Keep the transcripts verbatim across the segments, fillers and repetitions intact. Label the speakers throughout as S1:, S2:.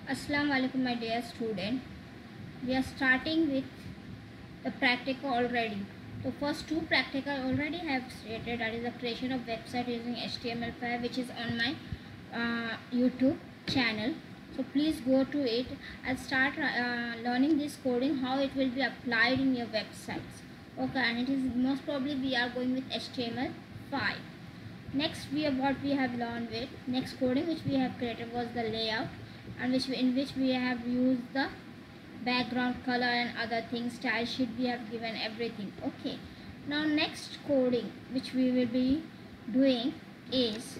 S1: Assalamu alaikum my dear student. We are starting with the practical already. So first two practical already have stated, that is the creation of website using H T M L five, which is on my uh, YouTube channel. So please go to it and start uh, learning this coding, how it will be applied in your websites. Okay, and it is most probably we are going with H T M L five. Next we have what we have learned with next coding which we have created was the layout, and which we, in which we have used the background color and other things, style sheet we have given everything. Okay, now next coding which we will be doing is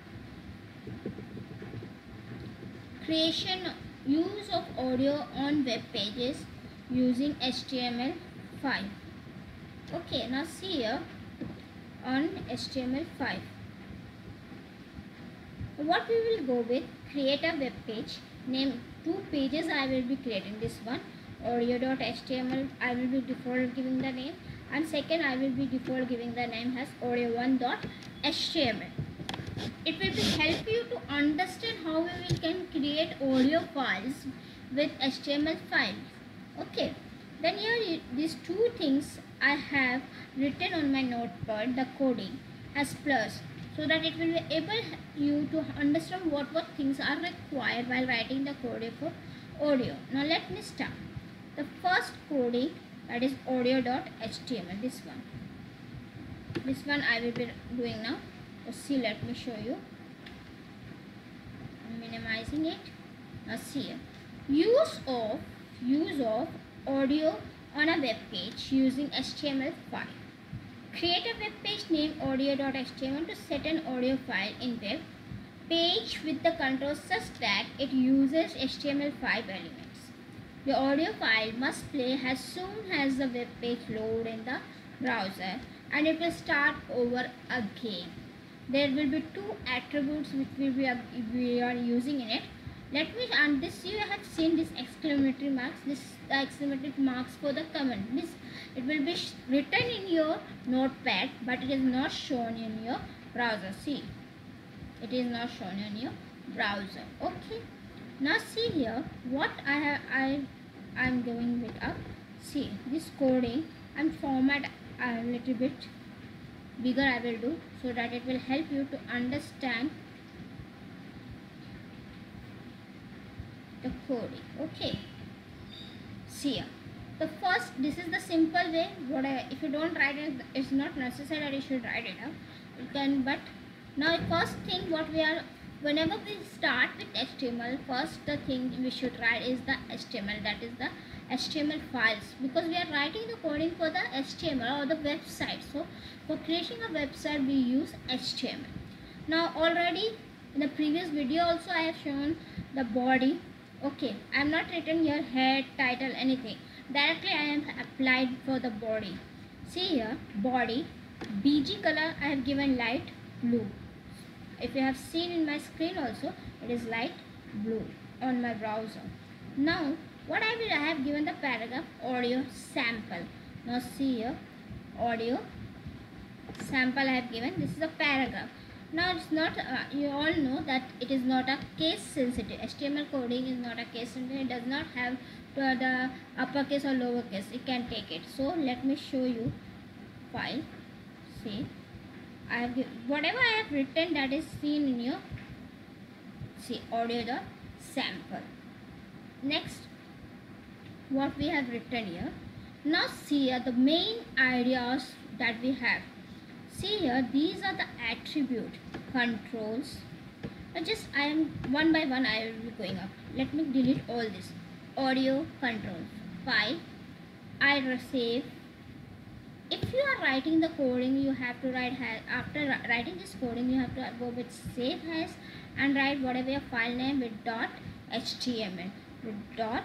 S1: creation use of audio on web pages using H T M L five. Okay, now see here on H T M L five what we will go with, create a web page name. Two pages I will be creating, this one audio.html I will be default giving the name, and second I will be default giving the name as audio one.html. It will be help you to understand how we will can create audio files with H T M L files. Okay, then here these two things I have written on my notepad, the coding as plus, so that it will be able you to understand what what things are required while writing the coding for audio. Now let me start. The first coding, that is audio.html, this one. This one I will be doing now. So see, let me show you. I'm minimizing it. Now see here. Use of use of audio on a web page using H T M L five. Create a web page named audio.html to set an audio file in web page with the controls such that it uses H T M L five elements. The audio file must play as soon as the web page loads in the browser, and it will start over again. There will be two attributes which we are, we are using in it. Let me, and this you have seen this exclamatory marks, this the exclamatory marks for the comment. This it will be written in your notepad, but it is not shown in your browser. See, it is not shown in your browser. Okay, now see here what I have I I'm going with up. See this coding and format a little bit bigger I will do, so that it will help you to understand the coding. Okay, see here. The first, this is the simple way. What I, if you don't write it, it's not necessary that you should write it up. You can, but now first thing what we are, whenever we start with H T M L, first the thing we should write is the H T M L, that is the H T M L files, because we are writing the coding for the H T M L or the website. So for creating a website we use H T M L. Now already in the previous video also I have shown the body. Okay, I am not written here head, title, anything. Directly I am applied for the body. See here, body, B G color I have given light blue. If you have seen in my screen also, it is light blue on my browser. Now what I will, I have given the paragraph audio sample. Now see here, audio sample I have given. This is a paragraph. Now it's not, uh, you all know that it is not a case sensitive. H T M L coding is not a case sensitive. It does not have uh, the uppercase or lowercase. It can take it. So let me show you file. See, I have whatever I have written, that is seen in your, see, audio the sample. Next, what we have written here. Now see here the main ideas that we have. See here, these are the attribute controls. Now just I am one by one I will be going up. Let me delete all this. Audio controls, file, I save. If you are writing the coding, you have to write, after writing this coding you have to go with save as and write whatever your file name with dot html, with dot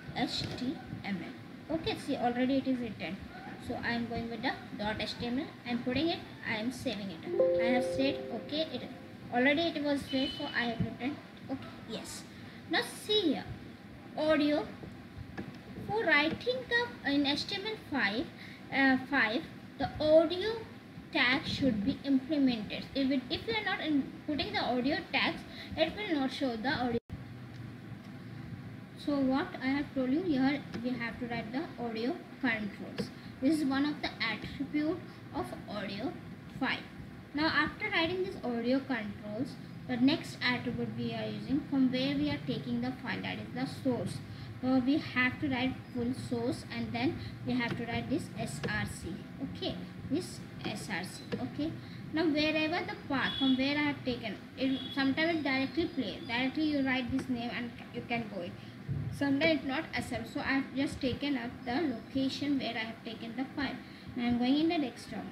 S1: html. Okay, see already it is written. So I am going with the dot html. I am putting it. I am saving it. I have said okay. It already it was saved, so I have written okay. Yes. Now see here, audio. For writing the in H T M L five, uh, five the audio tag should be implemented. If it, if you are not in putting the audio tags, it will not show the audio. So what I have told you here, we have to write the audio controls. This is one of the attribute of audio file. Now after writing this audio controls, the next attribute we are using, from where we are taking the file, that is the source. So we have to write full source, and then we have to write this S R C. Okay, this S R C. Okay. Now wherever the path from where I have taken it, sometimes it directly play. Directly you write this name and you can go it. Sometimes it's not accept. So I have just taken up the location where I have taken the file. Now I am going in the desktop.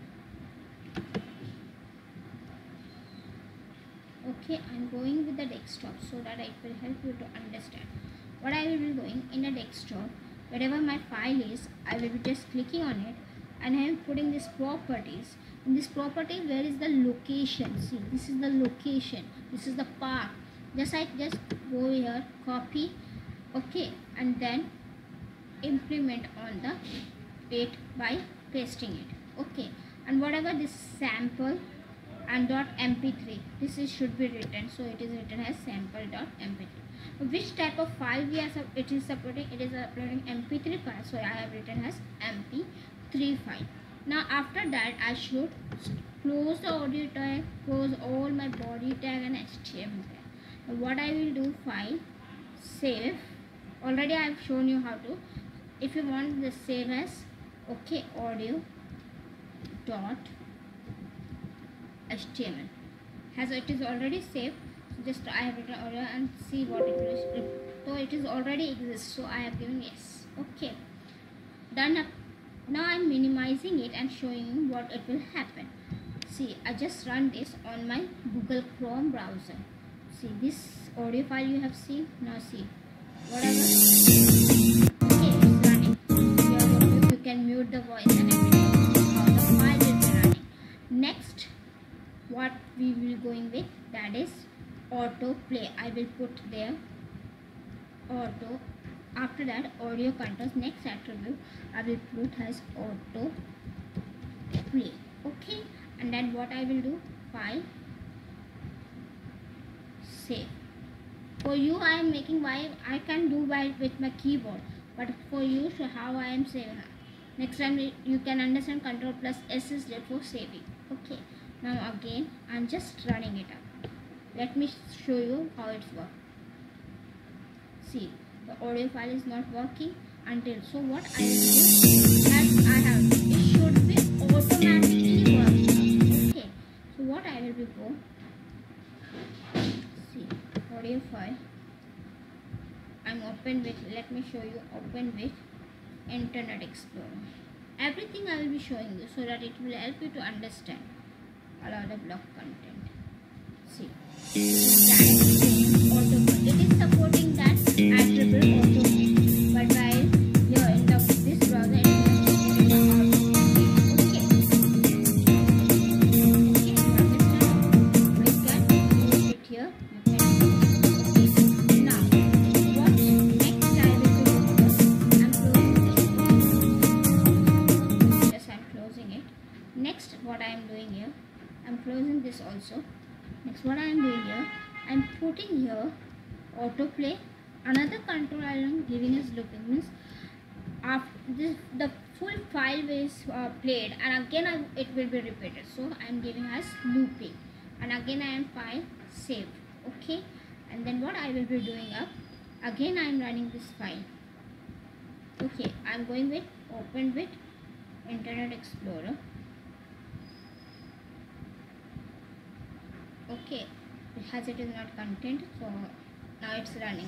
S1: Okay, I am going with the desktop so that it will help you to understand. What I will be doing in the desktop, wherever my file is, I will be just clicking on it, and I am putting this properties. In this property, where is the location? See, this is the location. This is the path. Just I just go here, copy, okay, and then implement on the it by pasting it. Okay, and whatever this sample and dot M P three, this is should be written. So it is written as sample dot M P three. Which type of file we are it is supporting? It is uploading M P three file. So I have written as M P three file. Now after that, I should close the audio tag, close all my body tag and H T M L tag. Now what I will do, file, save. Already I have shown you how to. If you want the save as, okay, audio dot H T M L. As it is already saved, so just I have written audio and see what it will. So it is already exists. So I have given yes. Okay, done up. Now I am minimizing it and showing you what it will happen. See, I just run this on my Google Chrome browser. See this audio file you have seen. Now see, whatever. Okay, it's running. You, you can mute the voice and everything. Now the file will be running. Next, what we will going with, that is auto play. I will put there auto. After that, audio controls, next attribute I will put as auto play. Okay, and then what I will do, file, save. For you I am making, why I can do by with my keyboard, but for you, so how I am saving. Next time you can understand control plus S is there for saving. Okay, now again I am just running it up. Let me show you how it's work. See, the audio file is not working until, so what I will do, as I have, it should be automatically working. Okay, so what I will be go, see, audio file, I'm open with, let me show you, open with Internet Explorer. Everything I will be showing you so that it will help you to understand a lot of block content. See, auto, it is supporting that attribute auto, but while here in the this browser it is okay. Okay, you understand? We can use it here. You can. Okay. Now, what next I will do? I'm closing this. Yes, I'm closing it. Next, what I am doing here, I'm closing this also. Next, what I am doing here, I am putting here autoplay. Another control I am giving is looping, means after this the full file is uh, played and again I, it will be repeated. So I am giving as looping, and again I am file save. Okay, and then what I will be doing up, again I am running this file. Okay, I am going with open with Internet Explorer. Okay, as it is not content, so now it's running.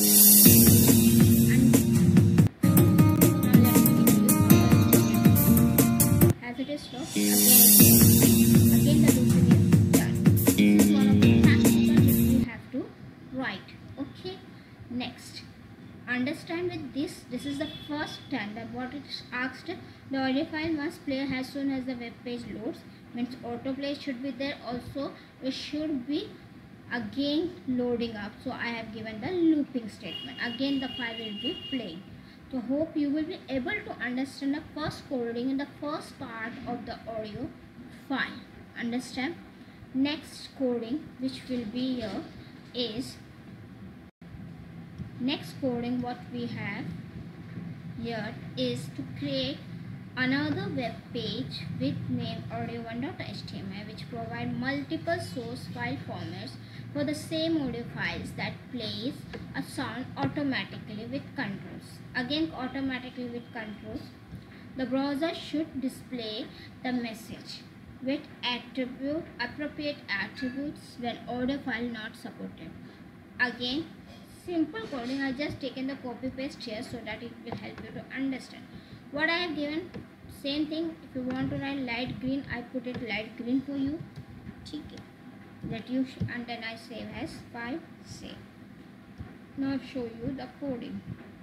S1: And now let me give you as it is stopped. Again, again the looping is done. This is one of the practical which we have to write. Okay, next, understand with this. This is the first time that what it's asked. The audio file must play as soon as the web page loads. Means autoplay should be there. Also, it should be again loading up. So I have given the looping statement. Again the file will be playing. So hope you will be able to understand the first coding in the first part of the audio file. Understand? Next coding which will be here is Next coding what we have here is to create another web page with name audio one dot H T M L, which provide multiple source file formats for the same audio files that plays a sound automatically with controls. Again, automatically with controls. The browser should display the message with attribute appropriate attributes when audio file not supported. Again, simple coding. I just taken the copy paste here so that it will help you to understand what I have given. Same thing, if you want to write light green, I put it light green for you. Okay, that you and then I save as file save. Now I'll show you the coding.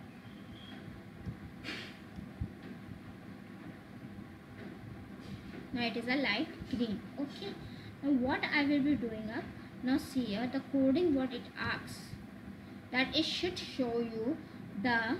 S1: Now it is a light green. Okay, now what I will be doing up now, see here the coding what it asks, that it should show you the,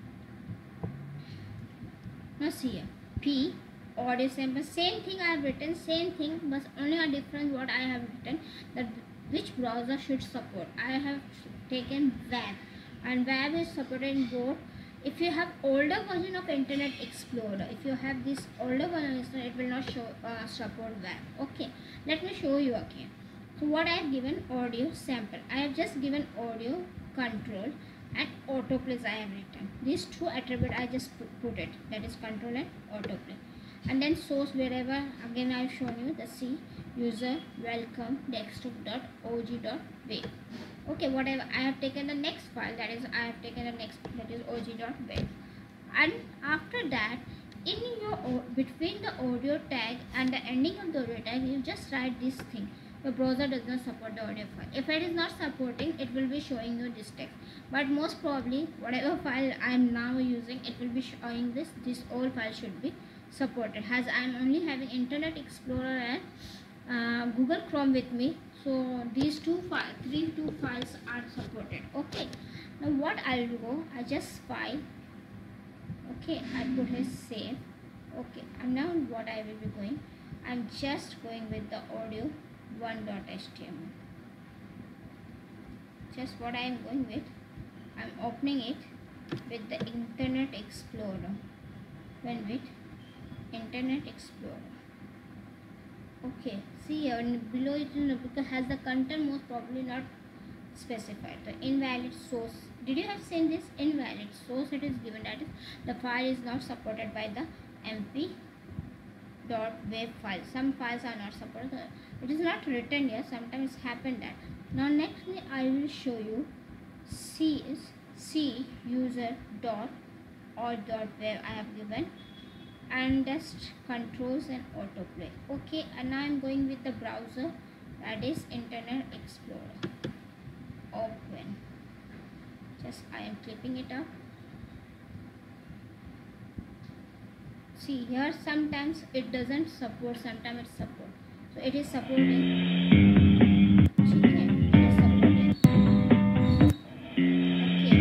S1: now see here P audio sample, same thing I have written, same thing, but only a difference what I have written, that which browser should support. I have taken web, and web is supported in both. If you have older version of Internet Explorer, if you have this older version, it will not show uh, support web. Okay, let me show you again. So what I have given audio sample, I have just given audio control and autoplay I have written. These two attributes I just put it, that is control and autoplay. And then source wherever, again I have shown you the C user welcome desktop.og.wave. Okay, whatever, I have taken the next file, that is I have taken the next, that is og.wave. And after that, in your between the audio tag and the ending of the audio tag, you just write this thing. The browser does not support the audio file. If it is not supporting, it will be showing you this text. But most probably, whatever file I am now using, it will be showing this. This all file should be supported. As I am only having Internet Explorer and uh, Google Chrome with me, so these two files, three two files are supported. Okay. Now what I will go, I just file. Okay, I put a save. Okay, and now what I will be going, I'm just going with the audio one dot H T M L. Just what I am going with, I'm opening it with the Internet Explorer. When with Internet Explorer. Okay, see here below it because has the content most probably not specified. The invalid source. Did you have seen this invalid source? It is given that is the file is not supported by the M P dot wave file. Some files are not supported. It is not written here. Sometimes it's happened that. Now next I will show you C is C user dot or dot wave I have given, and just controls and autoplay. Okay, and now I'm going with the browser, that is Internet Explorer. Open. Just I am clipping it up. See here, sometimes it doesn't support, sometimes it supports. So it is supporting. Okay, it is supporting. Okay.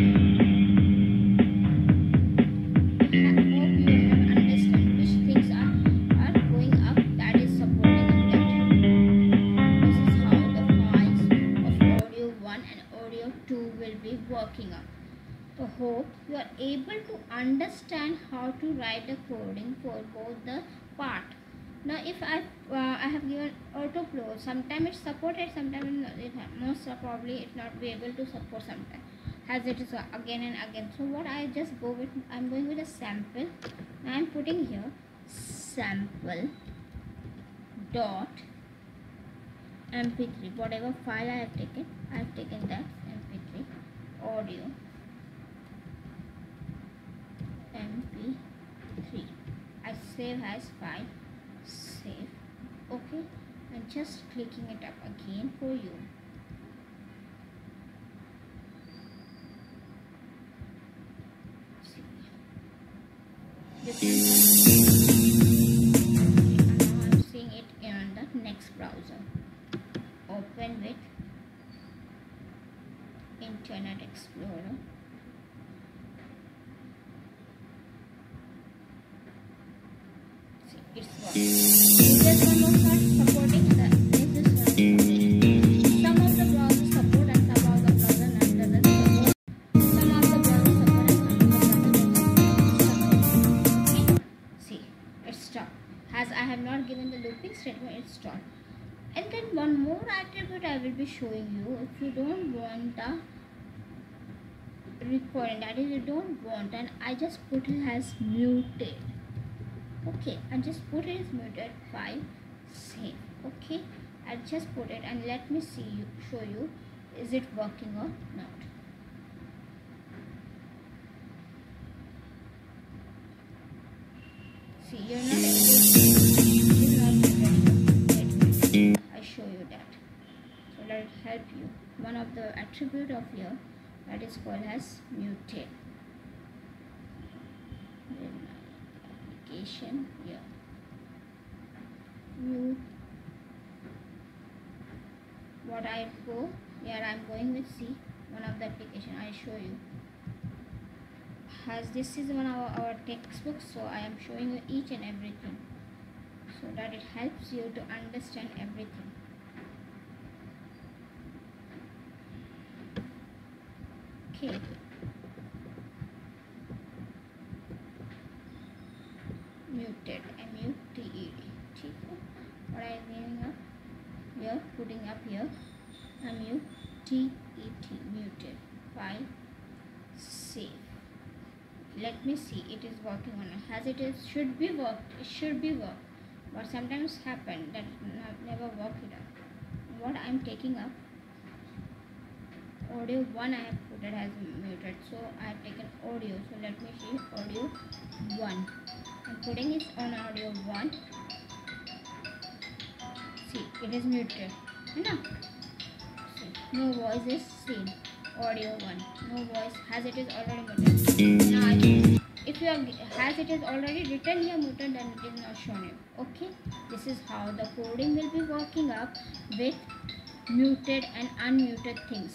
S1: I hope you have understand which things are, are going up, that is supporting that. This is how the files of audio one and audio two will be working on. So hope you are able to understand how to write the coding for both the part. Now if I uh, I have given autoflow, sometimes it's supported, sometimes it most probably it not be able to support sometimes, as it is again and again. So what I just go with, I'm going with a sample. I'm putting here sample dot M P three, whatever file I have taken, I have taken that M P three audio M P three. I save as file, save. Okay, and just clicking it up again for you. See. This is now I'm seeing it in the next browser. Open with Internet Explorer. See, it's working. This one was not supporting the this is one. Some of the browsers support and some of the browsers doesn't support. Some statement install. And then one more attribute I will be showing you. If you don't want the recording, that is you don't want, and I just put it as muted. Okay, I just put it as muted. File, save. Okay, I just put it, and let me see you show you is it working or not. See, you're not able to. I show you that. So let it help you. One of the attribute of here that is called as muted. Application here. Mute. What I go here, I'm going with C. One of the application I show you. As this is one of our, our textbooks, so I am showing you each and everything so that it helps you to understand everything. Okay. Muted, M U T E D. What I am giving up here, putting up here, M U T E T, muted. File, save. Let me see it is working or not. As it is should be worked, it should be worked, but sometimes happen that never work it out. What I am taking up audio one, I have put it as muted, so I have taken audio. So let me see audio one. I'm putting it on audio one. See, it is muted. No, see, no voice is seen. Audio one, no voice, as it is already muted. Now I, if you have as it is already written here muted, then it is not shown you. Okay, this is how the coding will be working up with muted and unmuted things.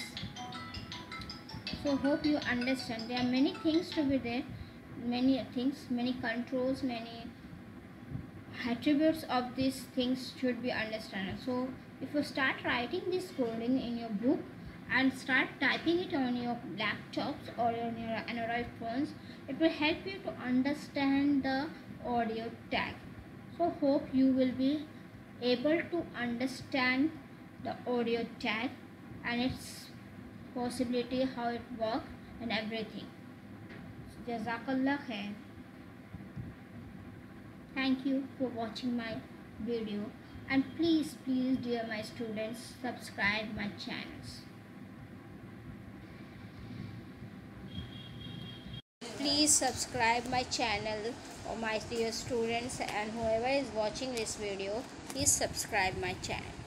S1: So hope you understand. There are many things to be there, many things, many controls, many attributes of these things should be understood. So if you start writing this coding in your book and start typing it on your laptops or on your Android phones, it will help you to understand the audio tag. So hope you will be able to understand the audio tag and its possibility, how it works and everything. Jazakallah khair. Thank you for watching my video, and please please dear my students, subscribe my channels. Please subscribe my channel, or my dear students, and whoever is watching this video, please subscribe my channel.